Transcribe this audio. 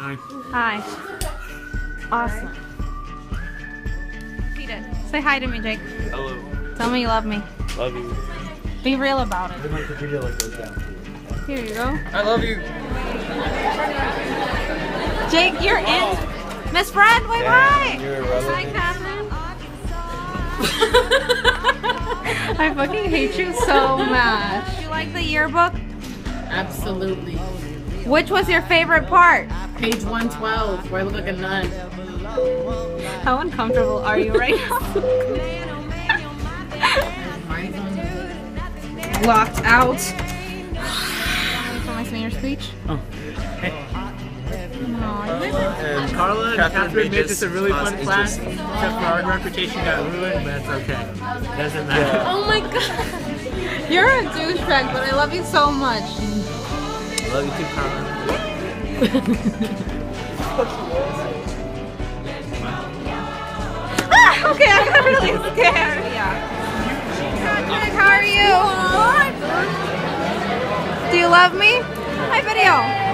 Hi. Hi. Awesome. He did. Say hi to me, Jake. Hello. Tell me you love me. Love you. Be real about it. Here you go. I love you. Jake, you're in. Miss Fred, wait, hi. Hi, Catherine. I fucking hate you so much. You like the yearbook? Absolutely. Which was your favorite part? Page 112, where I look like a nun. How uncomfortable are you right now? Locked out. For my senior speech? Oh. Hey. And Carla and Catherine made this a really fun class, except for our reputation got ruined, but it's okay. Doesn't matter. Oh my god. You're a douchebag, but I love you so much. I love you too, Carla. Okay, I got really scared. Yeah. Patrick, how are you? Do you love me? Hi, video.